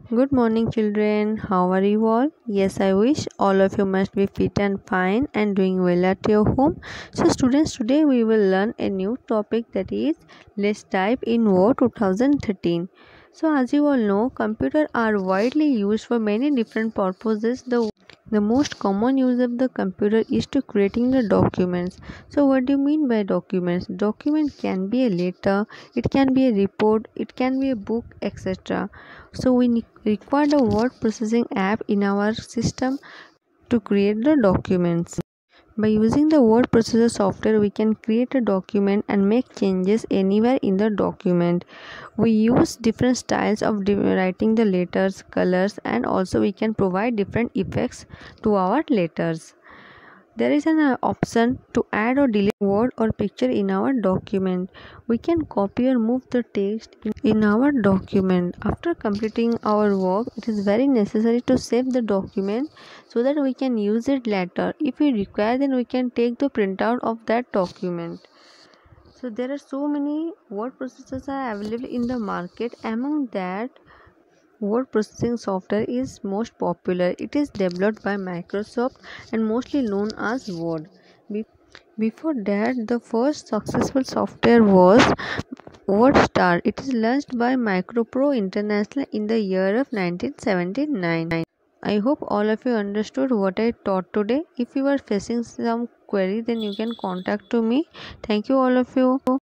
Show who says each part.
Speaker 1: Good morning, children. How are you all? Yes, I wish all of you must be fit and fine and doing well at your home. So, students, today we will learn a new topic, that is, let's dive in War 2013. So, as you all know, computers are widely used for many different purposes. The most common use of the computer is to creating the documents. So, what do you mean by documents? Document can be a letter, it can be a report, it can be a book, etc. So we require the word processing app in our system to create the documents. By using the word processor software, we can create a document and make changes anywhere in the document. We use different styles of writing the letters, colors, and also we can provide different effects to our letters. There is an option to add or delete word or picture in our document. We can copy or move the text in our document. After completing our work, it is very necessary to save the document so that we can use it later. If we require, then we can take the printout of that document. So there are so many word processors are available in the market. Among that, word processing software is most popular. It is developed by Microsoft and mostly known as Word. Before that, the first successful software was WordStar. It is launched by Micropro International in the year of 1979. I hope all of you understood what I taught today. If you are facing some query, then you can contact to me. Thank you all of you.